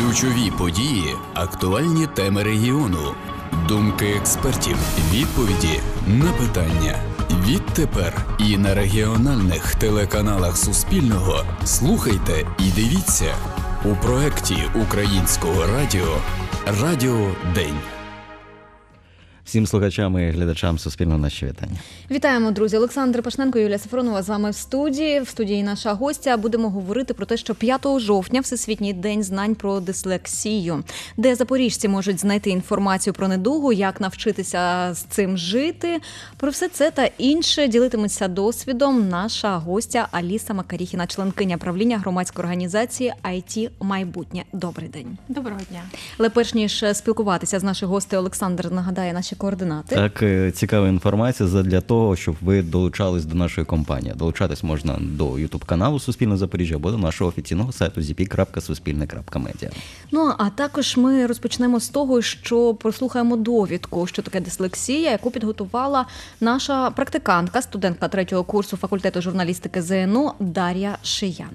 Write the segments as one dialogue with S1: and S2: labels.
S1: Ключові події, актуальні теми регіону, думки експертів, відповіді на питання. Відтепер і на регіональних телеканалах Суспільного слухайте і дивіться у проєкті Українського радіо «Радіо День».
S2: Всім слухачам і глядачам Суспільного наші вітання.
S3: Вітаємо, друзі. Олександр Пашненко, Юлія Сафронова з вами в студії. В студії наша гостя. Будемо говорити про те, що 5 жовтня – Всесвітній день знань про дислексію. Де запоріжці можуть знайти інформацію про недугу, як навчитися з цим жити. Про все це та інше ділитиметься досвідом наша гостя Аліса Макаріхіна, членкиня правління громадської організації IT Майбутнє. Добрий день.
S4: Доброго дня.
S3: Але перш ніж спілкуватися з нашою гостею, Олександр нагадає наші координати.
S2: Так, цікава інформація для того, щоб ви долучались до нашої компанії. Долучатись можна до YouTube-каналу Суспільне Запоріжжя або до нашого офіційного сайту zp.suspilne.media.
S3: Ну, а також ми розпочнемо з того, що прослухаємо довідку, що таке дислексія, яку підготувала наша практикантка, студентка 3-го курсу факультету журналістики ЗНУ Дар'я Шиян.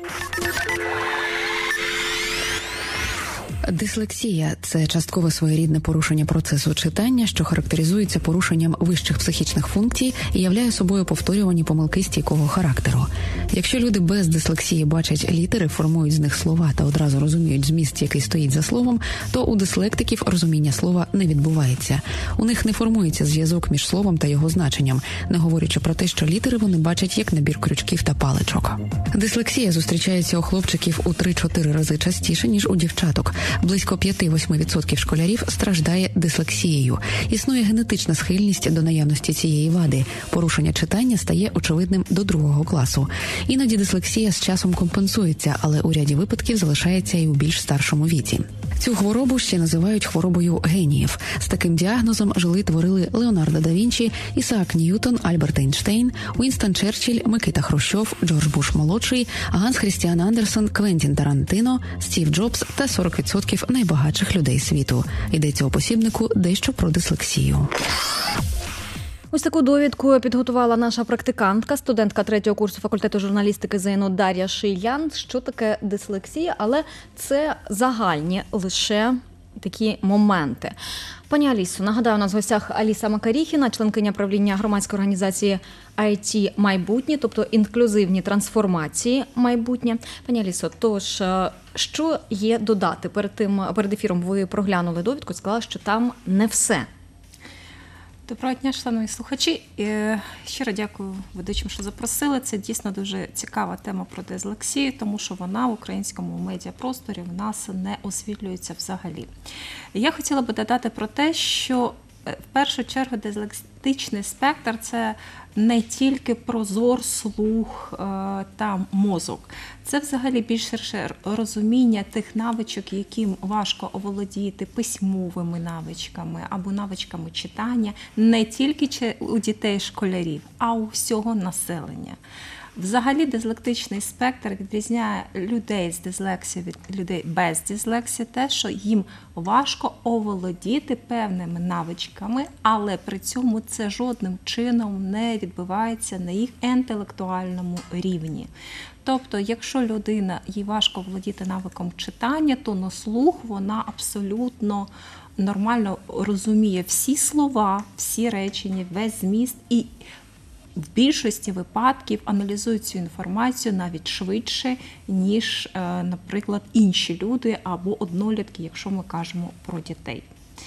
S5: Дислексія – це часткове своєрідне порушення процесу читання, що характеризується порушенням вищих психічних функцій і являє собою повторювані помилки стійкого характеру. Якщо люди без дислексії бачать літери, формують з них слова та одразу розуміють зміст, який стоїть за словом, то у дислектиків розуміння слова не відбувається. У них не формується зв'язок між словом та його значенням, не говорячи про те, що літери вони бачать як набір крючків та паличок. Дислексія зустрічається у хлопчиків у 3-4 рази частіше, ніж у дівчаток. Близько 5-8% школярів страждає дислексією. Існує генетична схильність до наявності цієї вади. Порушення читання стає очевидним до 2-го класу. Іноді дислексія з часом компенсується, але у ряді випадків залишається і у більш старшому віці. Цю хворобу ще називають хворобою геніїв. З таким діагнозом жили-творили Леонардо да Вінчі, Ісаак Ньютон, Альберт Ейнштейн, Уінстон Черчилль, Микита Хрущов, Джордж Буш-молодший, Ганс Хрістіан Андерсен, Квентін Тарантино, Стів Джобс та 40% найбагатших людей світу. Йдеться у посібнику дещо про дислексію.
S3: Ось таку довідку підготувала наша практикантка, студентка 3-го курсу факультету журналістики ЗНУ Дар'я Шиян. Що таке дислексія, але це загальні лише такі моменти. Пані Алісо, нагадаю, у нас в гостях Аліса Макаріхіна, членкиня правління громадської організації IT Майбутнє, тобто інклюзивні трансформації майбутнє. Пані Алісо, тож, що є додати? Перед ефіром ви проглянули довідку і сказали, що там не все.
S4: Доброго дня, шановні слухачі. Щиро дякую ведучим, що запросили. Це дійсно дуже цікава тема про дислексію, тому що вона в українському медіапросторі в нас не освітлюється взагалі. Я хотіла би додати про те, що в першу чергу дислексичний спектр – це не тільки про зор, слух та мозок. Це взагалі більш ширше розуміння тих навичок, яким важко оволодіти письмовими навичками або навичками читання не тільки у дітей-школярів, а у всього населення. Взагалі дислектичний спектр відрізняє людей з дислексією від людей без дислексії те, що їм важко оволодіти певними навичками, але при цьому це жодним чином не відбувається на їх інтелектуальному рівні. Тобто, якщо людина, їй важко володіти навиком читання, то на слух вона абсолютно нормально розуміє всі слова, всі речення, весь зміст і в більшості випадків аналізують цю інформацію навіть швидше, ніж, наприклад, інші люди або однолітки, якщо ми кажемо про дітей.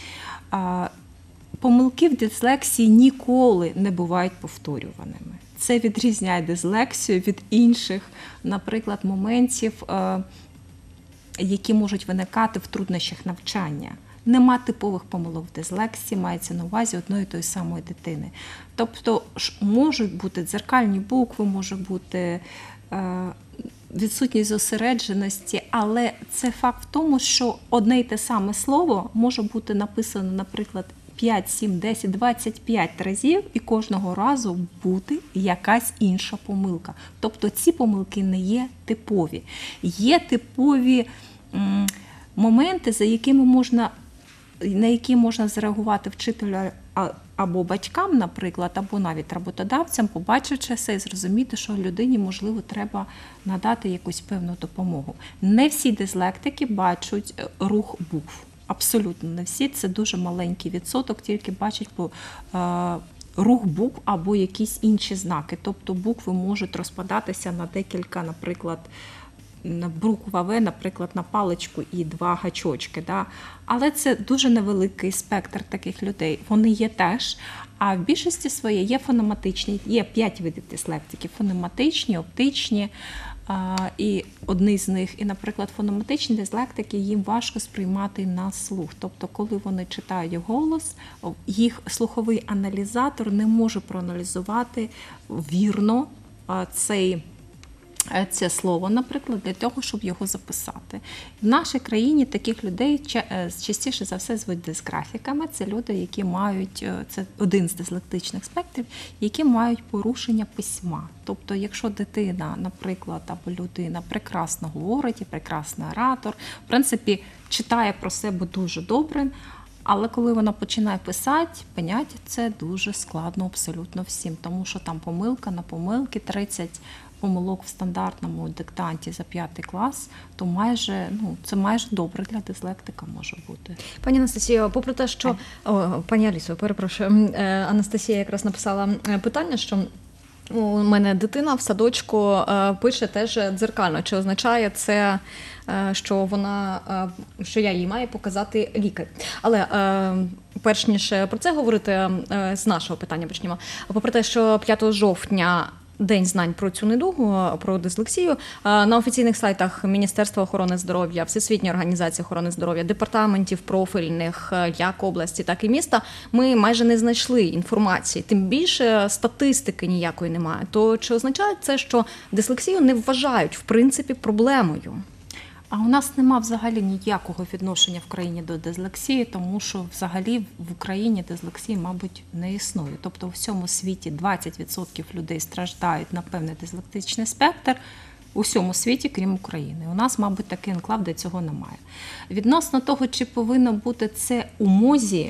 S4: Помилки в дислексії ніколи не бувають повторюваними. Це відрізняє дислексію від інших, наприклад, моментів, які можуть виникати в труднощах навчання. Нема типових помилок в дислексії, мається на увазі одної і тої самої дитини. Тобто можуть бути дзеркальні букви, може бути відсутність зосередженості, але це факт в тому, що одне й те саме слово може бути написано, наприклад, 5, 7, 10, 25 разів і кожного разу бути якась інша помилка. Тобто ці помилки не є типові. Є типові моменти, на які можна зреагувати вчителю або батькам, наприклад, або навіть роботодавцям, побачивши це і зрозуміти, що людині, можливо, треба надати якусь певну допомогу. Не всі дислектики бачать рух букв. Абсолютно не всі. Це дуже маленький відсоток, тільки бачать рух букв або якісь інші знаки. Тобто букви можуть розпадатися на декілька, наприклад, буква В, наприклад, на паличку і 2 гачочки. Да? Але це дуже невеликий спектр таких людей. Вони є теж, а в більшості своїй є фонематичні, є 5 видів дислектики. Фонематичні, оптичні, і одні з них, і, наприклад, фонематичні дислектики, їм важко сприймати на слух. Тобто, коли вони читають голос, їх слуховий аналізатор не може проаналізувати вірно це слово, наприклад, для того, щоб його записати. В нашій країні таких людей частіше за все звуть дисграфіками. Це люди, які мають, це один з дислектичних спектрів, які мають порушення письма. Тобто, якщо дитина, наприклад, або людина прекрасно говорить і прекрасний оратор, в принципі, читає про себе дуже добре, але коли вона починає писати, поняття це дуже складно абсолютно всім, тому що там помилка на помилки, 30 помилок в стандартному диктанті за 5 клас, то це майже добре для дислектика може бути.
S3: Пані Анастасіо, попри те, що... пані Алісо, перепрошую. Анастасія якраз написала питання, що у мене дитина в садочку пише теж дзеркально. Чи означає це, що я їй маю показати ліки? Але перш ніж про це говорити, з нашого питання почнемо. Попри те, що 5 жовтня День знань про цю недугу, про дислексію. На офіційних сайтах Міністерства охорони здоров'я, Всесвітньої організації охорони здоров'я, департаментів профільних як області, так і міста ми майже не знайшли інформації. Тим більше статистики ніякої немає. То чи означає це, що дислексію не вважають, в принципі, проблемою?
S4: А у нас нема взагалі ніякого відношення в країні до дислексії, тому що взагалі в Україні дислексії, мабуть, не існує. Тобто у всьому світі 20% людей страждають на певний дислектичний спектр, у всьому світі, крім України. У нас, мабуть, такий енклав, де цього немає. Відносно того, чи повинно бути це у МОЗі,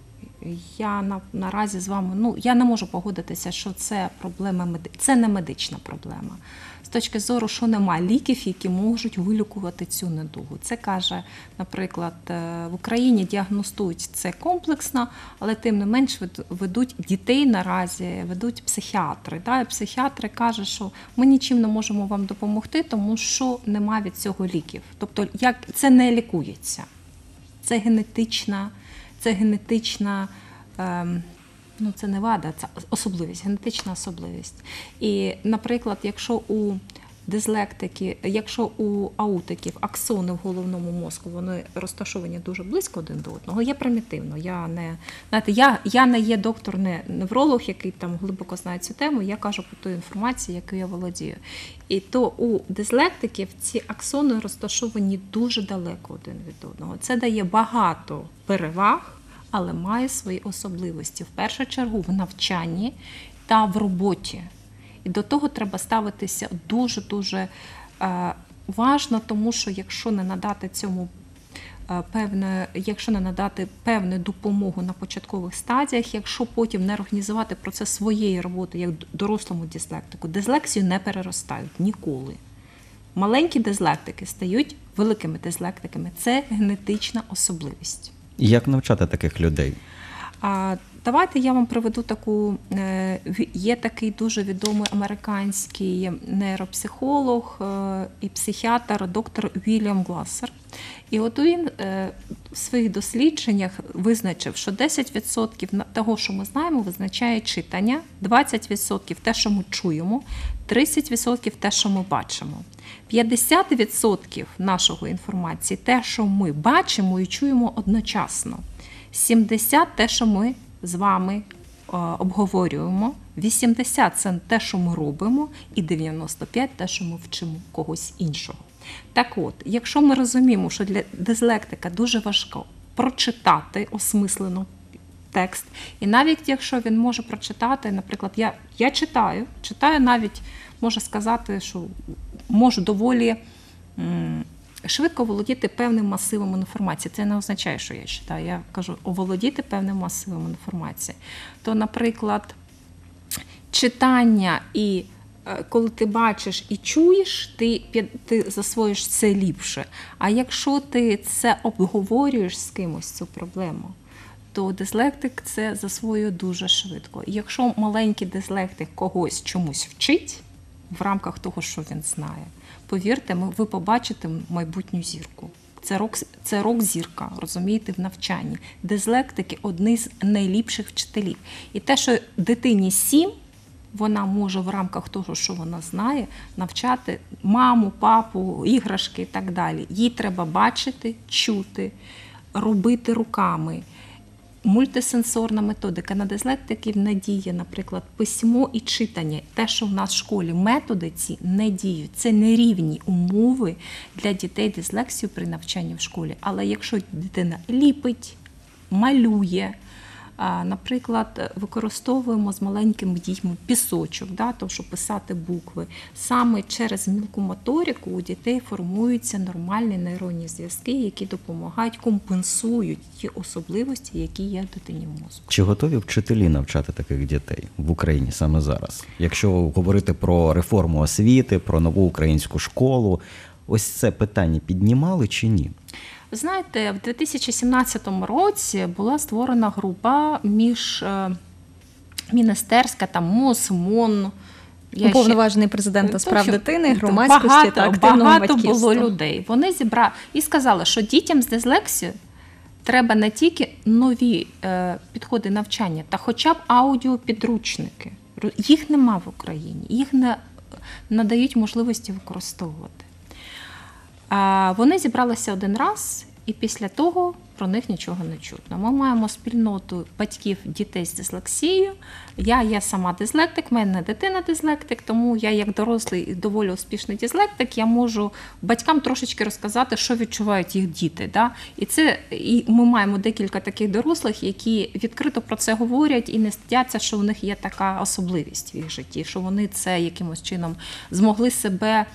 S4: я наразі з вами, я не можу погодитися, що це проблема, це не медична проблема. З точки зору, що немає ліків, які можуть вилікувати цю недугу. Це каже, наприклад, в Україні діагностують це комплексно, але тим не менш ведуть дітей наразі, ведуть психіатри. І психіатри кажуть, що ми нічим не можемо вам допомогти, тому що немає від цього ліків. Тобто це не лікується. Це генетична, це не вада, це особливість, генетична особливість. І, наприклад, якщо у дислектики, якщо у аутиків аксони в головному мозку, вони розташовані дуже близько один до одного, є примітивно. Я не є доктор, не невролог, який там глибоко знає цю тему, я кажу про ту інформацію, яку я володію. І то у дислектиків ці аксони розташовані дуже далеко один від одного. Це дає багато переваг, але має свої особливості. В першу чергу в навчанні та в роботі. І до того треба ставитися дуже-дуже важно, тому що якщо не надати певну допомогу на початкових стадіях, якщо потім не організувати процес своєї роботи, як дорослому дислектику, дислексію не переростають ніколи. Маленькі дислектики стають великими дислектиками. Це генетична особливість.
S2: Як навчати таких людей?
S4: Давайте я вам приведу є такий дуже відомий американський нейропсихолог і психіатр, доктор Вільям Глассер. І от він в своїх дослідженнях визначив, що 10% того, що ми знаємо, визначає читання, 20% те, що ми чуємо, 30% те, що ми бачимо. 50% нашої інформації те, що ми бачимо і чуємо одночасно. 70% те, що ми з вами обговорюємо, 80% – це те, що ми робимо, і 95% – те, що ми вчимо когось іншого. Так от, якщо ми розуміємо, що для дислектика дуже важко прочитати осмислено текст, і навіть якщо він може прочитати, наприклад, я читаю навіть, можу сказати, що можу доволі швидко оволодіти певним масивом інформації. Це не означає, що я читаю. Я кажу, оволодіти певним масивом інформації. То, наприклад, читання і коли ти бачиш і чуєш, ти засвоїш це ліпше. А якщо ти це обговорюєш з кимось, цю проблему, то дислектик це засвоює дуже швидко. І якщо маленький дислектик когось чомусь вчить в рамках того, що він знає, повірте, ви побачите майбутню зірку. Це рок-зірка, розумієте, в навчанні. Дислектики – одні з найліпших вчителів. І те, що дитині 7, вона може в рамках того, що вона знає, навчати маму, папу, іграшки і так далі. Їй треба бачити, чути, робити руками. Мультисенсорна методика на дислектиків не діє, наприклад, письмо і читання. Те, що в нас в школі методи ці не діють. Це нерівні умови для дітей дислексію при навчанні в школі. Але якщо дитина ліпить, малює, наприклад, використовуємо з маленькими дітьми пісочок, тому що писати букви. Саме через мілку моторику у дітей формуються нормальні нейронні зв'язки, які допомагають, компенсують ті особливості, які є в дитині в мозку.
S2: Чи готові вчителі навчати таких дітей в Україні саме зараз? Якщо говорити про реформу освіти, про нову українську школу, ось це питання піднімали чи ні?
S4: Знаєте, в 2017 році була створена група міністерська, там МОЗ, МОН.
S3: Уповноважений президента справ дитини, громадськості та активного батьківства.
S4: Багато було людей. Вони зібрали і сказали, що дітям з дислексією треба не тільки нові підходи навчання, та хоча б аудіопідручники. Їх нема в Україні, їх не надають можливості використовувати. Вони зібралися один раз, і після того про них нічого не чутно. Ми маємо спільноту батьків дітей з дислексією. Я сама дислектик, в мене дитина дислектик, тому я як дорослий і доволі успішний дислектик, я можу батькам трошечки розказати, що відчувають їх діти. Да? І ми маємо декілька таких дорослих, які відкрито про це говорять і не стидяться, що у них є така особливість в їх житті, що вони це якимось чином змогли себе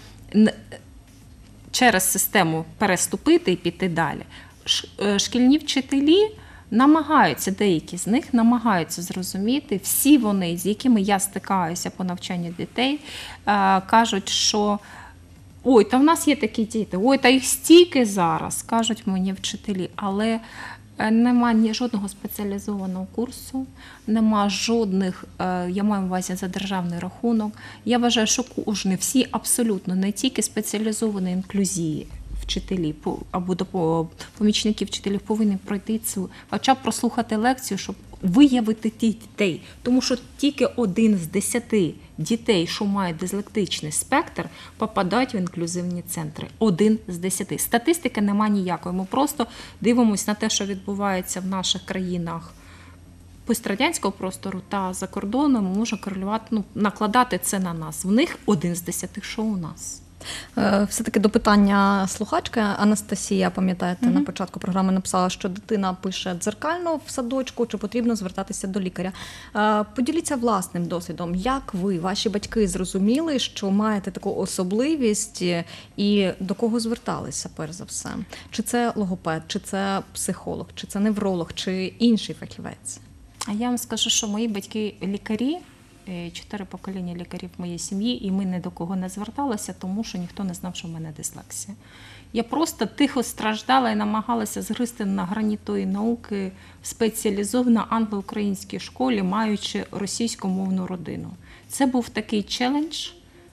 S4: через систему переступити і піти далі. Шкільні вчителі намагаються, деякі з них намагаються зрозуміти, всі вони, з якими я стикаюся по навчанню дітей, кажуть, що ой, та в нас є такі діти, ой, та їх стільки зараз, кажуть мені вчителі, але нема ні жодного спеціалізованого курсу, нема жодних, я маю на увазі за державний рахунок. Я вважаю, що кожен, всі абсолютно, не тільки спеціалізовані інклюзії вчителі або помічники вчителів повинні пройти цю, хоча б прослухати лекцію, щоб виявити тих дітей. Тому що тільки 1 з 10 дітей, що мають дислектичний спектр, попадають в інклюзивні центри. 1 з 10. Статистики немає ніякої. Ми просто дивимося на те, що відбувається в наших країнах пострадянського простору та за кордоном, ми можемо корелювати, накладати це на нас. В них 1 з 10, що у нас.
S3: Все-таки до питання слухачки Анастасія, пам'ятаєте, на початку програми написала, що дитина пише дзеркально в садочку, чи потрібно звертатися до лікаря. Поділіться власним досвідом. Як ви, ваші батьки, зрозуміли, що маєте таку особливість і до кого зверталися, перш за все? Чи це логопед, чи це психолог, чи це невролог, чи інший фахівець?
S4: А я вам скажу, що мої батьки лікарі, 4 покоління лікарів в моїй сім'ї, і ми ні до кого не зверталися, тому що ніхто не знав, що в мене дислексія. Я просто тихо страждала і намагалася згризти на грані тої науки в спеціалізованій англо-українській школі, маючи російськомовну родину. Це був такий челендж,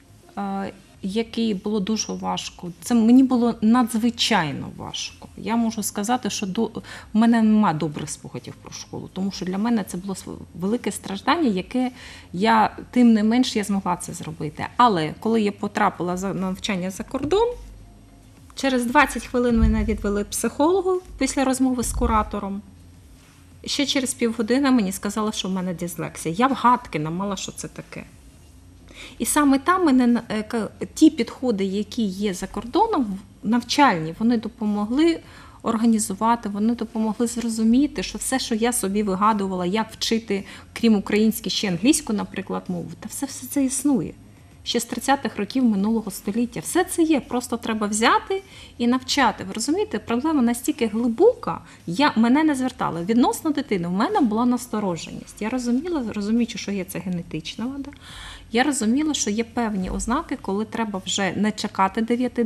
S4: який було дуже важко. Це мені було надзвичайно важко. Я можу сказати, що в мене немає добрих спогадів про школу, тому що для мене це було велике страждання, яке тим не менш я змогла це зробити. Але коли я потрапила на навчання за кордон, через 20 хвилин мене відвели психологу після розмови з куратором. Ще через півгодини мені сказали, що в мене дислексія. Я вгадки не мала, що це таке. І саме там ті підходи, які є за кордоном, навчальні, вони допомогли організувати, вони допомогли зрозуміти, що все, що я собі вигадувала, як вчити, крім української, ще англійську, наприклад, мову, та все це існує. ще з 30-х років минулого століття. Все це є, просто треба взяти і навчати. Ви розумієте, проблема настільки глибока, мене не звертали. Відносно дитини в мене була настороженість. Я розуміючи, що є це генетична вада, я розуміла, що є певні ознаки, коли треба вже не чекати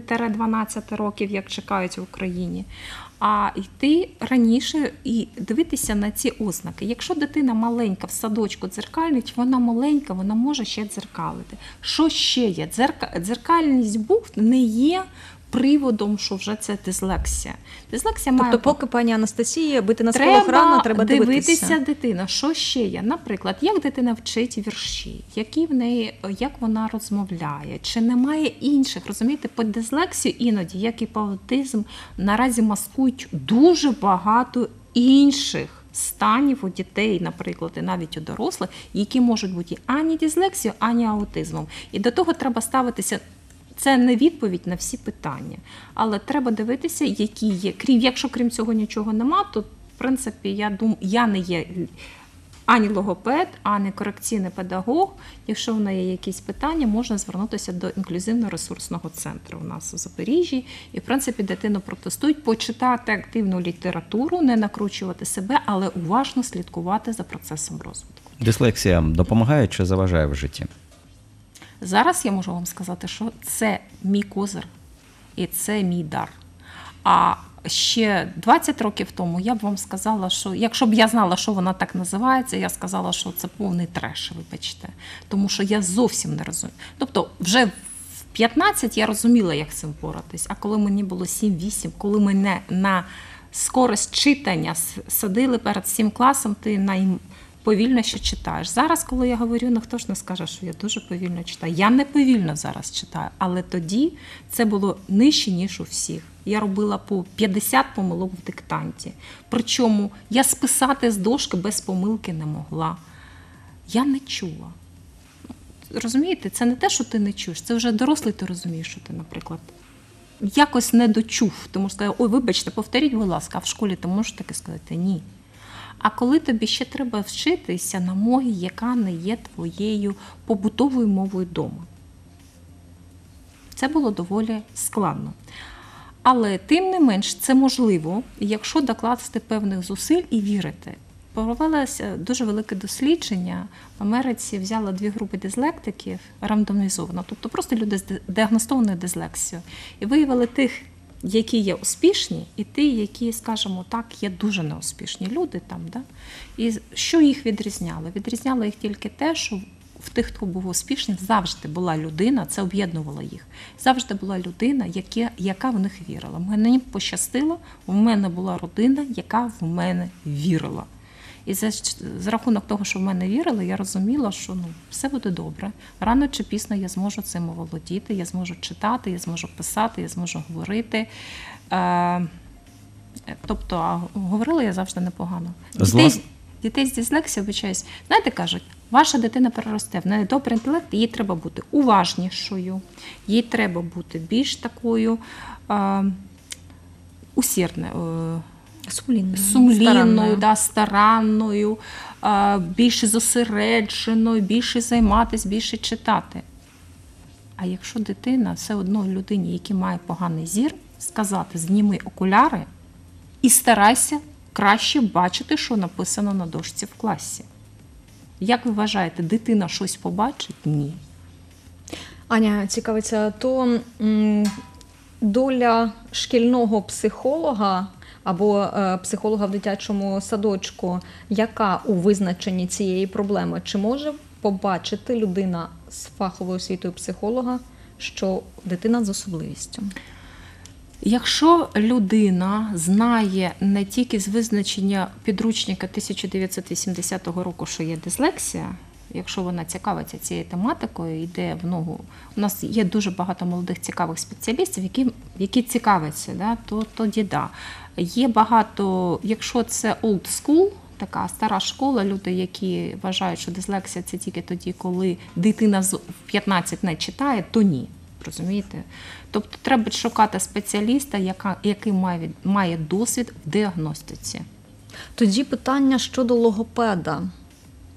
S4: 9-12 років, як чекають в Україні, а йти раніше і дивитися на ці ознаки. Якщо дитина маленька в садочку дзеркальнить, вона маленька, вона може ще дзеркалити. Що ще є? Дзеркальність букв не є приводом, що вже це дислексія. Дислексія має...
S3: Тобто поки пані Анастасія бити на сполох рано, треба дивитися
S4: дитина. Що ще є? Наприклад, як дитина вчить вірші, як вона розмовляє, чи немає інших, розумієте, по дислексію іноді, як і по аутизм, наразі маскують дуже багато інших станів у дітей, наприклад, і навіть у дорослих, які можуть бути ані дислексією, ані аутизмом. І до того треба ставитися. Це не відповідь на всі питання, але треба дивитися, які є. Якщо крім цього нічого нема, то, в принципі, я не є ані логопед, ані корекційний педагог. Якщо в неї є якісь питання, можна звернутися до інклюзивно-ресурсного центру у нас у Запоріжжі. І, в принципі, дитину протестують, почитати активну літературу, не накручувати себе, але уважно слідкувати за процесом розвитку.
S2: Дислексія допомагає чи заважає в житті?
S4: Зараз я можу вам сказати, що це мій козир і це мій дар. А ще 20 років тому я б вам сказала, що якщо б я знала, що вона так називається, я сказала, що це повний треш, вибачте. Тому що я зовсім не розумію. Тобто вже в 15 я розуміла, як з цим боратись, а коли мені було 7-8, коли мене на скорость читання садили перед 7 класом, ти повільно ще читаєш. Зараз, коли я говорю, хто ж не скаже, що я дуже повільно читаю. Я не повільно зараз читаю, але тоді це було нижче, ніж у всіх. Я робила по 50 помилок в диктанті. Причому я списати з дошки без помилки не могла. Я не чула. Розумієте, це не те, що ти не чуєш, це вже дорослий ти розумієш, що ти, наприклад, якось не дочув. Ти можеш сказати, ой, вибачте, повторіть, будь ласка, а в школі ти можеш таки сказати ні. А коли тобі ще треба вчитися на мові, яка не є твоєю побутовою мовою вдома. Це було доволі складно. Але тим не менш це можливо, якщо докласти певних зусиль і вірити. Провелося дуже велике дослідження. В Америці взяли 2 групи дислектиків рандомізовано, тобто просто люди з діагностованою дислексією. І виявили тих, які є успішні, і ті, які, скажімо так, є дуже неуспішні люди там. Да? І що їх відрізняло? Відрізняло їх тільки те, що в тих, хто був успішний, завжди була людина, це об'єднувало їх, завжди була людина, яка в них вірила. Мені пощастило, у мене була родина, яка в мене вірила. І за рахунок того, що в мене вірили, я розуміла, що все буде добре. Рано чи пізно я зможу цим оволодіти, я зможу читати, я зможу писати, я зможу говорити. Тобто, говорила я завжди непогано. Дітей з дислексією, вибачаюсь, знаєте, кажуть, ваша дитина переросте, в неї добрий інтелект, їй треба бути уважнішою, їй треба бути більш такою усердною, сумлінною, старанною, більше зосередженою, більше займатися, більше читати. А якщо дитина все одно людині, яка має поганий зір, сказати, зніми окуляри і старайся краще бачити, що написано на дошці в класі. Як ви вважаєте, дитина щось побачить? Ні.
S3: Аня, цікавиться, то доля шкільного психолога або психолога в дитячому садочку, яка у визначенні цієї проблеми? Чи може побачити людина з фаховою освітою психолога, що дитина з особливістю?
S4: Якщо людина знає не тільки з визначення підручника 1980 року, що є дислексія, якщо вона цікавиться цією тематикою, йде в ногу. У нас є дуже багато молодих цікавих спеціалістів, які цікавляться, да, то тоді да. Є багато, якщо це old school, така стара школа, люди, які вважають, що дислексія це тільки тоді, коли дитина в 15 не читає, то ні. Розумієте? Тобто треба шукати спеціаліста, який має досвід в діагностиці.
S3: Тоді питання щодо логопеда.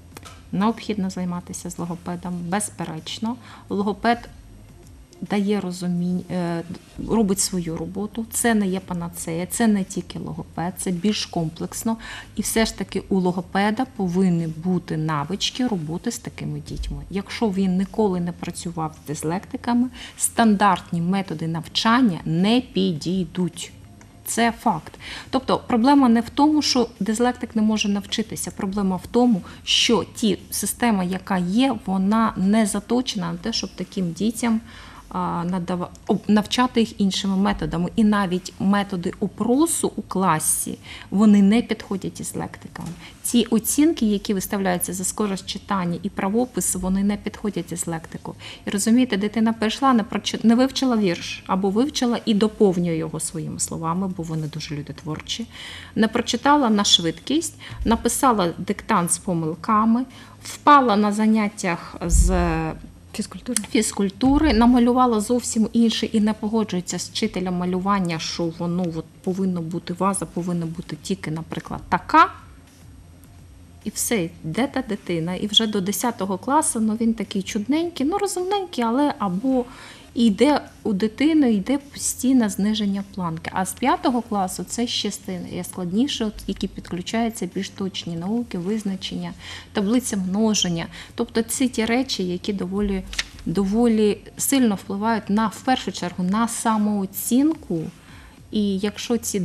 S4: Необхідно займатися з логопедом, безперечно. Логопед дає розуміння, робить свою роботу. Це не є панацея, це не тільки логопед, це більш комплексно. І все ж таки у логопеда повинні бути навички роботи з такими дітьми. Якщо він ніколи не працював з дислектиками, стандартні методи навчання не підійдуть. Це факт. Тобто проблема не в тому, що дислектик не може навчитися. Проблема в тому, що система, яка є, вона не заточена на те, щоб таким дітям навчати їх іншими методами. І навіть методи опросу у класі, вони не підходять дислектикам. Ці оцінки, які виставляються за скорость читання і правопис, вони не підходять дислектику. І розумієте, дитина прийшла, не вивчила вірш, або вивчила і доповнює його своїми словами, бо вони дуже люди творчі. Не прочитала на швидкість, написала диктант з помилками, впала на заняттях з фізкультури, намалювала зовсім інше і не погоджується з вчителем малювання, що воно повинно бути, ваза повинна бути тільки, наприклад, така. І все, йде та дитина. І вже до 10 класу, він такий чудненький, розумненький, але або йде у дитину, йде постійне зниження планки. А з 5 класу це ще складніше, які підключаються більш точні науки, визначення, таблиця множення. Тобто це ті речі, які доволі сильно впливають в першу чергу на самооцінку. І якщо ці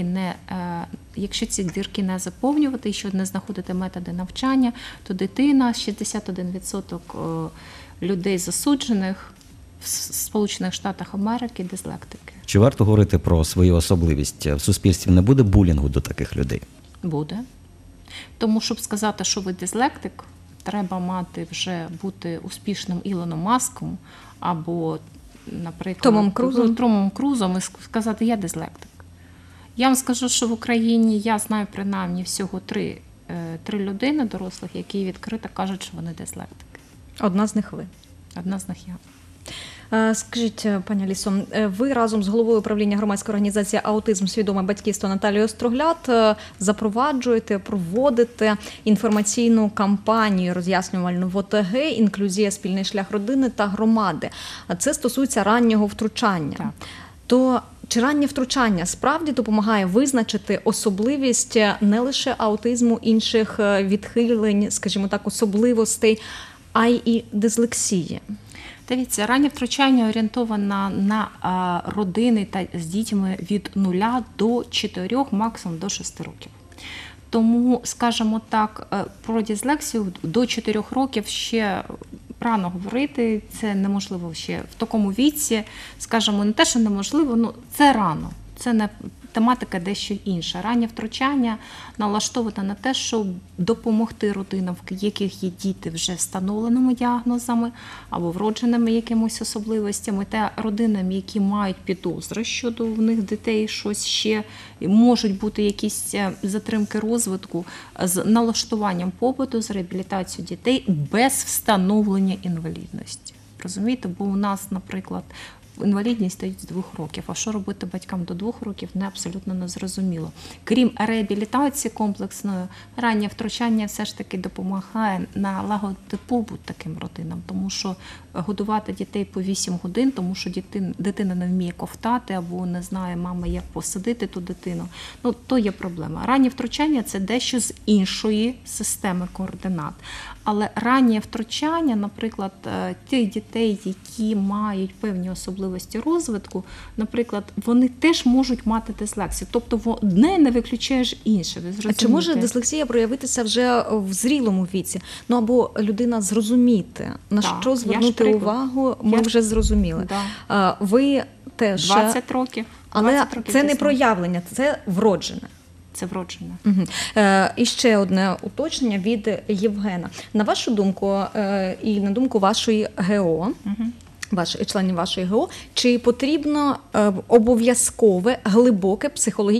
S4: дірки не заповнювати, що не знаходити методи навчання, то дитина, 61% людей засуджених в Сполучених Штатах Америки дислектики.
S2: Чи варто говорити про свою особливість? В суспільстві не буде булінгу до таких людей?
S4: Буде. Тому, щоб сказати, що ви дислектик, треба бути успішним Ілоном Маском або, наприклад, Томом Крузом і сказати, я дислектик. Я вам скажу, що в Україні я знаю принаймні всього 3 людини дорослих, які відкрито кажуть, що вони дислектики.
S3: Одна з них ви.
S4: Одна з них я.
S3: Скажіть, пані Алісо, ви разом з головою управління громадської організації «Аутизм. Свідоме батьківство» Наталією Острогляд запроваджуєте, проводите інформаційну кампанію роз'яснювальну в ОТГ «Інклюзія. Спільний шлях родини та громади». Це стосується раннього втручання.
S4: Так.
S3: То чи раннє втручання справді допомагає визначити особливість не лише аутизму, інших відхилень, скажімо так, особливостей, а й і дислексії?
S4: Дивіться, раннє втручання орієнтовано на родини та з дітьми від 0 до 4, максимум до 6 років. Тому, скажімо так, про дислексію до 4 років ще рано говорити, це неможливо ще в такому віці, скажімо, не те, що неможливо, це рано. Це не тематика дещо інша. Раннє втручання налаштоване на те, щоб допомогти родинам, в яких є діти вже встановленими діагнозами або вродженими якимось особливостями, та родинам, які мають підозри щодо в них дітей щось ще, можуть бути якісь затримки розвитку з налаштуванням побуту, з реабілітацією дітей без встановлення інвалідності. Розумієте, бо у нас, наприклад, інвалідність стоїть з 2 років. А що робити батькам до 2 років, не абсолютно не зрозуміло. Крім реабілітації комплексної, раннє втручання все ж таки допомагає налагодити побут таким родинам, тому що годувати дітей по 8 годин, тому що дитина не вміє ковтати або не знає мама, як посадити ту дитину, то є проблема. Раннє втручання – це дещо з іншої системи координат. Але раннє втручання, наприклад, тих дітей, які мають певні особливості розвитку, наприклад, вони теж можуть мати дислексію. Тобто одне не виключаєш інше.
S3: А чи може дислексія проявитися вже в зрілому віці? Або людина зрозуміти, на що звернути увагу, ми вже зрозуміли.
S4: Да.
S3: Ви теж...
S4: 20 років.
S3: Але
S4: 20 років
S3: це не проявлення, це вроджене.
S4: Це вроджене.
S3: Угу. І ще одне уточнення від Євгена. На вашу думку і на думку вашої ГО, членів вашої ГО, чи потрібно обов'язкове глибокий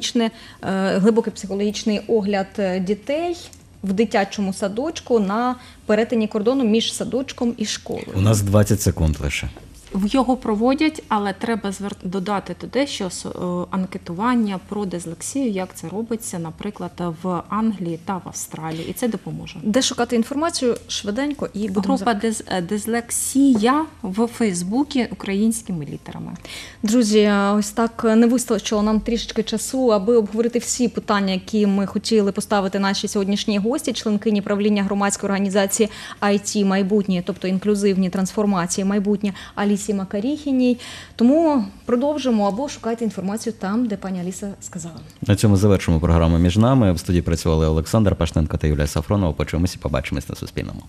S3: психологічний огляд дітей в дитячому садочку на перетині кордону між садочком і школою?
S2: У нас 20 секунд лише.
S4: Його проводять, але треба додати туди, що анкетування про дислексію, як це робиться, наприклад, в Англії та в Австралії, і це допоможе.
S3: Де шукати інформацію? Швиденько і будемо...
S4: Група «Дислексія» в Фейсбуці українськими літерами.
S3: Друзі, ось так не вистачило нам трішечки часу, аби обговорити всі питання, які ми хотіли поставити наші сьогоднішні гості, членкині правління громадської організації IT майбутнє, тобто інклюзивні трансформації майбутнє, Алісі Макаріхіній. Тому продовжимо або шукайте інформацію там, де пані Аліса сказала.
S2: На цьому завершимо програму «Між нами». В студії працювали Олександр Пашненко та Юлія Сафронова. Почуємося і побачимось на Суспільному.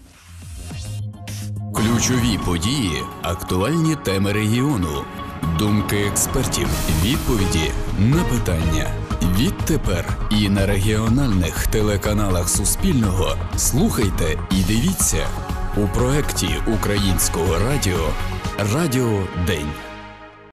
S1: Ключові події, актуальні теми регіону, думки експертів, відповіді на питання. Відтепер і на регіональних телеканалах Суспільного слухайте і дивіться у проєкті Українського радіо «Радіо День».